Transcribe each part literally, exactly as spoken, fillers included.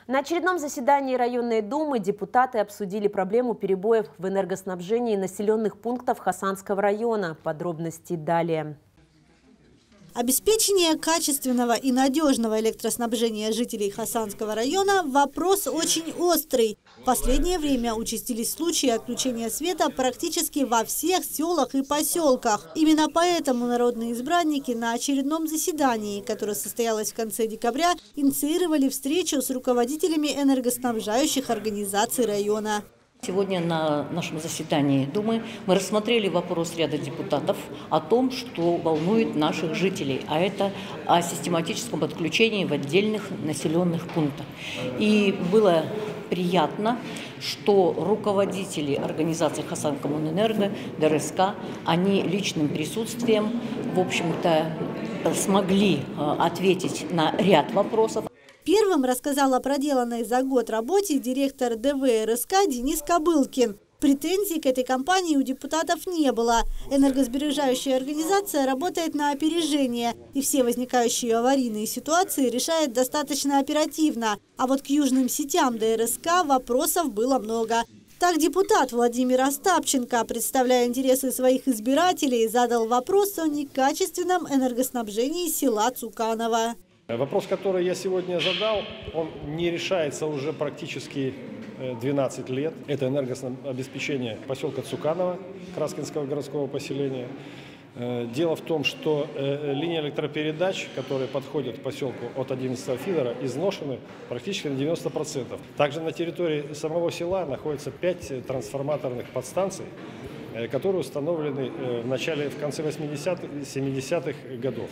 На очередном заседании районной думы депутаты обсудили проблему перебоев в энергоснабжении населенных пунктов Хасанского района. Подробности далее. Обеспечение качественного и надежного электроснабжения жителей Хасанского района – вопрос очень острый. В последнее время участились случаи отключения света практически во всех селах и поселках. Именно поэтому народные избранники на очередном заседании, которое состоялось в конце декабря, инициировали встречу с руководителями энергоснабжающих организаций района. Сегодня на нашем заседании Думы мы рассмотрели вопрос ряда депутатов о том, что волнует наших жителей, а это о систематическом отключении в отдельных населенных пунктах. И было приятно, что руководители организации Хасанкоммунэнерго, ДРСК, они личным присутствием, в общем-то, смогли ответить на ряд вопросов. Первым рассказал о проделанной за год работе директор ДВРСК Денис Кобылкин. Претензий к этой компании у депутатов не было. Энергосбережающая организация работает на опережение, и все возникающие аварийные ситуации решает достаточно оперативно. А вот к южным сетям ДРСК вопросов было много. Так депутат Владимир Остапченко, представляя интересы своих избирателей, задал вопрос о некачественном энергоснабжении села Цуканово. Вопрос, который я сегодня задал, он не решается уже практически двенадцать лет. Это энергообеспечение поселка Цуканово, Краскинского городского поселения. Дело в том, что линии электропередач, которые подходят к поселку от одиннадцатого фидера, изношены практически на девяносто процентов. Также на территории самого села находится пять трансформаторных подстанций, которые установлены в начале, в конце восьмидесятых, семидесятых годов.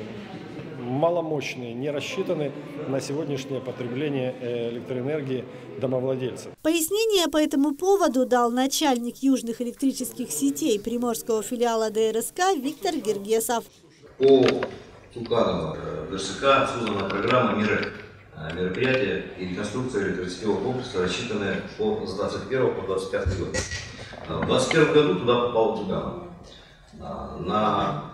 Маломощные, не рассчитаны на сегодняшнее потребление электроэнергии домовладельцев. Пояснение по этому поводу дал начальник южных электрических сетей приморского филиала ДРСК Виктор Гергесов. По Цуканово ДРСК создана программа мероприятия и реконструкция электросетевого комплекса, рассчитанная по, с двадцать первого по двадцать пятый год. В двадцать первом году туда попал Цуканово. На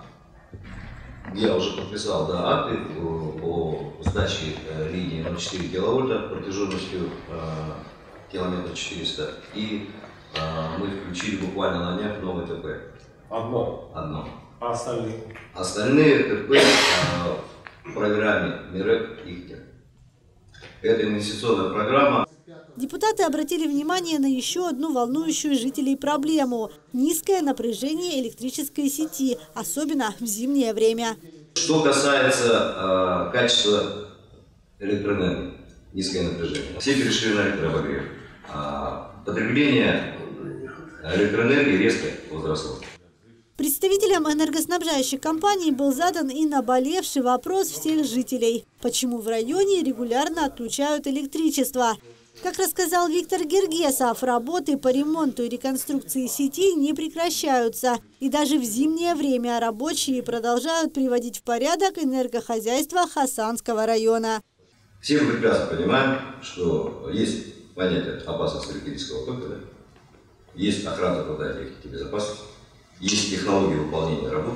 Я уже подписал да, акты по сдаче э, линии ноль целых четыре десятых киловольта протяженностью э, километра четыреста. И э, мы включили буквально на днях новый ТП. Одно? Одно. А остальные? Остальные ТП э, в программе МИРЭК ИХТЕ. Это инвестиционная программа. Депутаты обратили внимание на еще одну волнующую жителей проблему – низкое напряжение электрической сети, особенно в зимнее время. Что касается э, качества электроэнергии, низкое напряжение. Все перешли на электрообогрев. А потребление электроэнергии резко возросло. Представителям энергоснабжающих компаний был задан и наболевший вопрос всех жителей – почему в районе регулярно отключают электричество? Как рассказал Виктор Гергесов, работы по ремонту и реконструкции сетей не прекращаются. И даже в зимнее время рабочие продолжают приводить в порядок энергохозяйство Хасанского района. Все мы прекрасно понимаем, что есть понятие опасности электрического тока, есть охрана труда и техники безопасности, есть технологии выполнения работ.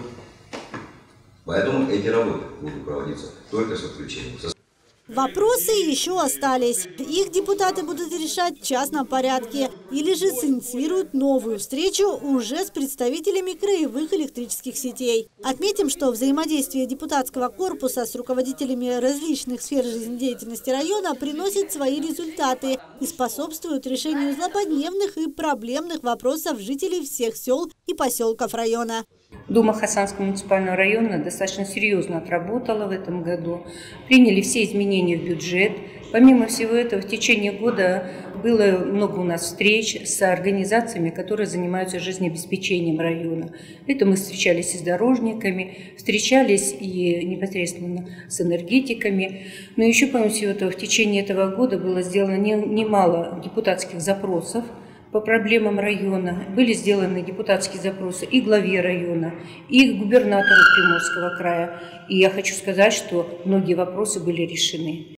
Поэтому эти работы будут проводиться только с отключением. Вопросы еще остались. Их депутаты будут решать в частном порядке или же синициируют новую встречу уже с представителями краевых электрических сетей. Отметим, что взаимодействие депутатского корпуса с руководителями различных сфер жизнедеятельности района приносит свои результаты и способствует решению злободневных и проблемных вопросов жителей всех сел и поселков района. Дума Хасанского муниципального района достаточно серьезно отработала в этом году. Приняли все изменения в бюджет. Помимо всего этого, в течение года было много у нас встреч с организациями, которые занимаются жизнеобеспечением района. Это мы встречались и с дорожниками, встречались и непосредственно с энергетиками. Но еще, помимо всего этого, в течение этого года было сделано немало депутатских запросов по проблемам района. Были сделаны депутатские запросы и главе района, и губернатору Приморского края. И я хочу сказать, что многие вопросы были решены.